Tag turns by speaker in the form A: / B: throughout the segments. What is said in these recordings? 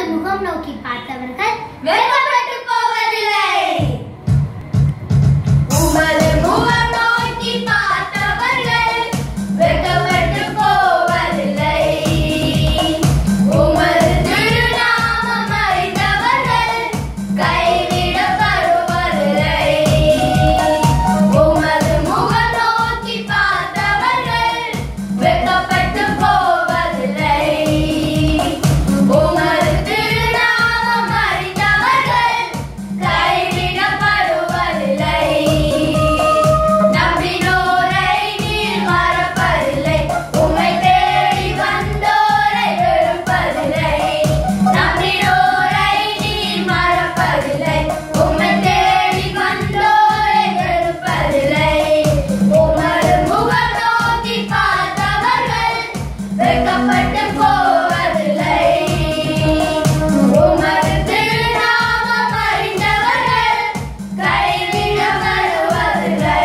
A: முகம் நோக்கி பார்த்தவர்கள் வெட்கப்பட்டு போவதில்லை. உமது முகம் நோக்கி பார்த்தவர்கள் வெட்கப்பட்டு போவதில்லை. உமது திருநாமம் அறிந்தவர்கள் கைவிடப்படுவதில்லை. உமது முகம் நோக்கி பார்த்தவர்கள் வெட்கப்பட்டு போவதில்லை. உமது திருநாமம் அறிந்தவர்கள் கைவிடப்படுவதில்லை. நம்பினோரை நீர் மறப்பதில்லை. உம்மை தேடி வந்தோரை வெறுப்பதில்லை. நம்பினோரை நீர் மறப்பதில்லை. உம்மை தேடி வந்தோரை வெறுப்பதில்லை. உமது முகம் நோக்கி பார்த்தவர்கள் வெட்கப்பட்டு போவதில்லை. உமது திருநாமம் அறிந்தவர்கள் கைவிடப்படுவதில்லை.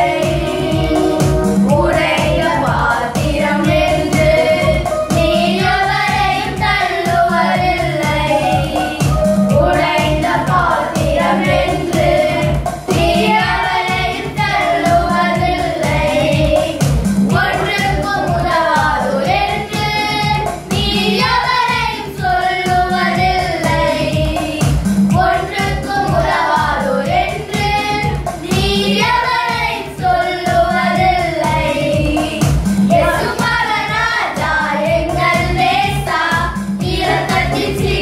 A: உடைந்த பாத்திரம் என்று நீர் எவரையும் தள்ளுவதில்லை. உடைந்த பாத்திரம் என்று நீர் எவரையும் தள்ளுவதில்லை. ஒன்றுக்கும் உதவாது என்று நீர் எவரையும் சொல்லுவதில்லை. ஒன்றுக்கும் உதவாது என்று நீர் எவரையும் சொல்லுவதில்லை. இயேசு மகராஜா எங்கள் நேசா இரக்கத்தின்